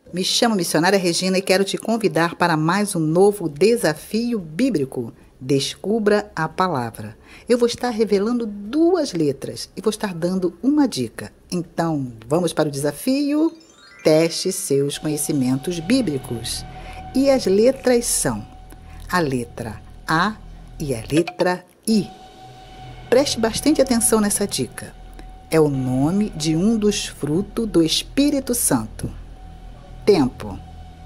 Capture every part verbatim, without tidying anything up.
Me chamo Missionária Regina e quero te convidar para mais um novo desafio bíblico. Descubra a palavra. Eu vou estar revelando duas letras e vou estar dando uma dica. Então, vamos para o desafio? Teste seus conhecimentos bíblicos. E as letras são a letra A e a letra I. Preste bastante atenção nessa dica. É o nome de um dos frutos do Espírito Santo. Tempo.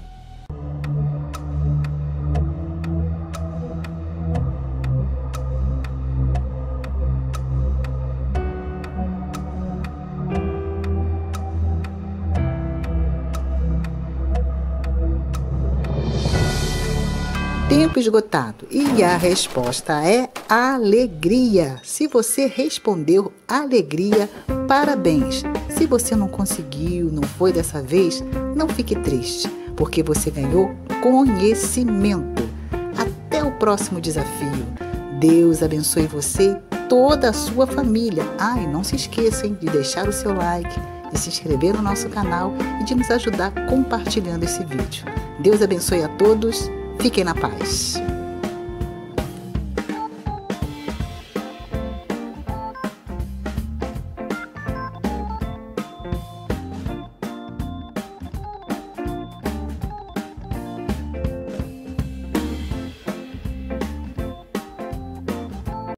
Tempo esgotado. E a resposta é alegria. Se você respondeu alegria, parabéns. Se você não conseguiu, não foi dessa vez, não fique triste, porque você ganhou conhecimento. Até o próximo desafio. Deus abençoe você e toda a sua família. Ah, e não se esqueçam de deixar o seu like, de se inscrever no nosso canal e de nos ajudar compartilhando esse vídeo. Deus abençoe a todos. Fiquem na paz.